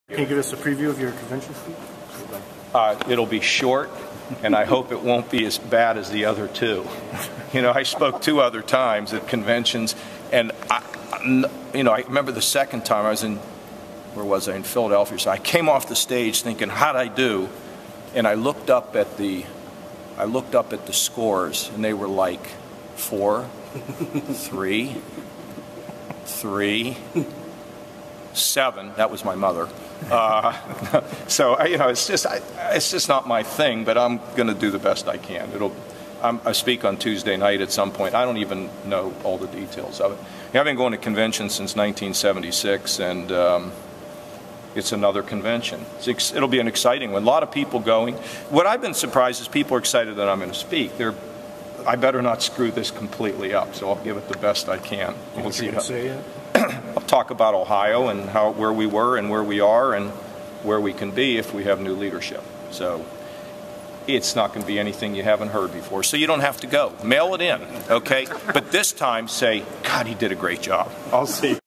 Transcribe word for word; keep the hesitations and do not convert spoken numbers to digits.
Can you give us a preview of your convention speech? Uh, it'll be short, and I hope it won't be as bad as the other two. You know, I spoke two other times at conventions, and I, you know, I remember the second time I was in, where was I, in Philadelphia. So I came off the stage thinking, how'd I do? And I looked up at the, I looked up at the scores, and they were like four, three, three, seven. That was my mother. Uh, so I, you know, it's just I, it's just not my thing. But I'm going to do the best I can. It'll. I'm, I speak on Tuesday night at some point. I don't even know all the details of it. You know, I've been going to conventions since nineteen seventy-six, and um, it's another convention. It's, it'll be an exciting one. A lot of people going. What I've been surprised is people are excited that I'm going to speak. They're. I better not screw this completely up, so I'll give it the best I can. We'll see how. Say it? I'll talk about Ohio and how where we were and where we are and where we can be if we have new leadership. So it's not going to be anything you haven't heard before. So you don't have to go. Mail it in, okay? But this time say, God, he did a great job. I'll see.